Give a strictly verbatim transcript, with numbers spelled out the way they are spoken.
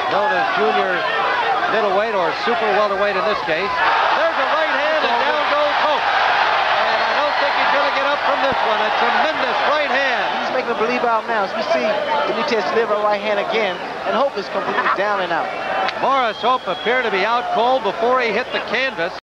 known as junior middleweight or super welterweight in this case. There's a right hand and down goes Hope. And I don't think he's going to get up from this one. A tremendous right hand. He's making a believe out now. As we see Benitez deliver a right hand again, and Hope is completely down and out. Maurice Hope appeared to be out cold before he hit the canvas.